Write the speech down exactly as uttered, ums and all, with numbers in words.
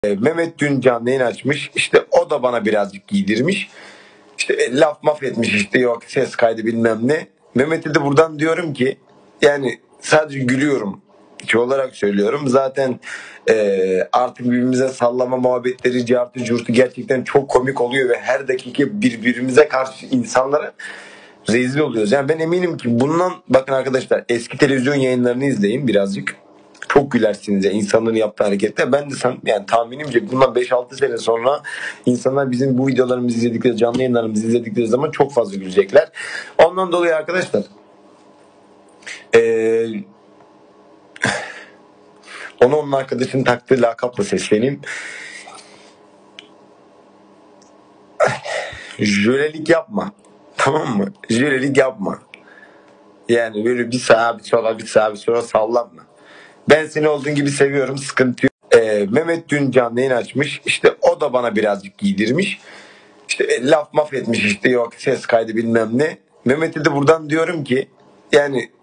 E, Mehmet dün canlı yayın açmış. İşte o da bana birazcık giydirmiş. İşte e, laf maf etmiş, işte yok ses kaydı bilmem ne. Mehmet'e de buradan diyorum ki yani sadece gülüyorum ki olarak söylüyorum. Zaten e, artık birbirimize sallama muhabbetleri, cartı curtu gerçekten çok komik oluyor ve her dakika birbirimize karşı insanlara rezil oluyoruz. Yani ben eminim ki bundan, bakın arkadaşlar, eski televizyon yayınlarını izleyin birazcık. Çok gülersiniz ya insanların yaptığı hareketler. Ben de san, yani tahminimce bundan beş altı sene sonra insanlar bizim bu videolarımızı izledikleri, canlı yayınlarımızı izledikleri zaman çok fazla gülecekler. Ondan dolayı arkadaşlar ee, ona onun arkadaşının taktığı lakapla sesleneyim. Jölelik yapma. Tamam mı? Jölelik yapma. Yani böyle bir sağa bir sola bir sağa bir sola sallanma. Ben seni olduğun gibi seviyorum, sıkıntı yok. Ee, Mehmet dün canlı yayın açmış. İşte o da bana birazcık giydirmiş. İşte e, laf maf etmiş, işte yok ses kaydı bilmem ne. Mehmet'e de buradan diyorum ki yani